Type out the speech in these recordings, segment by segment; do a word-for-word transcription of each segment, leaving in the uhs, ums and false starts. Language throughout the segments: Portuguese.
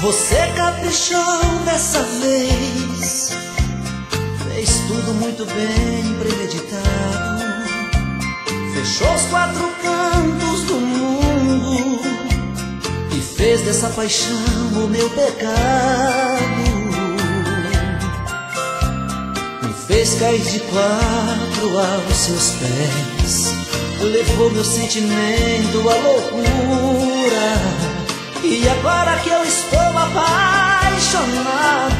Você caprichou dessa vez, fez tudo muito bem premeditado, fechou os quatro cantos do mundo e fez dessa paixão o meu pecado. Me fez cair de quatro aos seus pés, levou meu sentimento à loucura. E agora que eu estou apaixonado,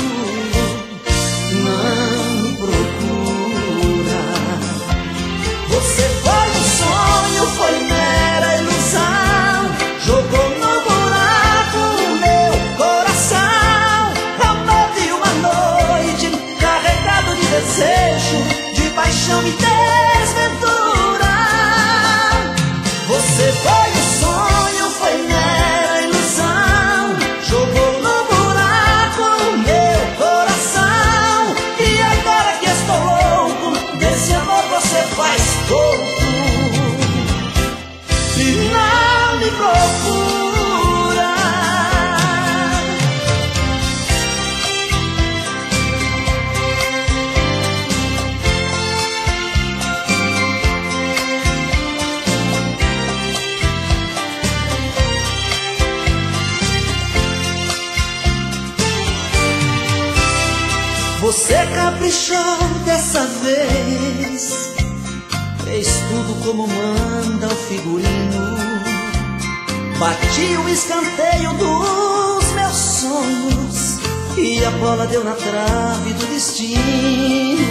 não procura. Você foi um sonho, foi mera ilusão, jogou no buraco o meu coração. Amor de uma noite, carregado de desejo, de paixão e desventura. Você foi um sonho, foi mera faz pouco e não me procura. Você caprichou dessa vez, fez tudo como manda o figurino, bati o escanteio dos meus sonhos e a bola deu na trave do destino.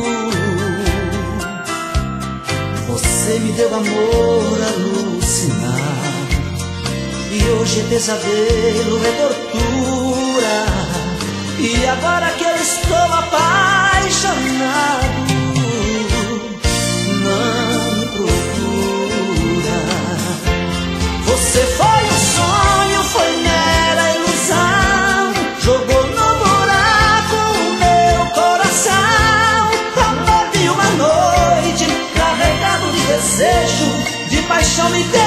Você me deu amor a alucinar e hoje é pesadelo, é tortura. E agora que eu estou apaixonado, você foi um sonho, foi mera ilusão, jogou no buraco o meu coração. Amor de uma noite, carregado de desejo, de paixão e de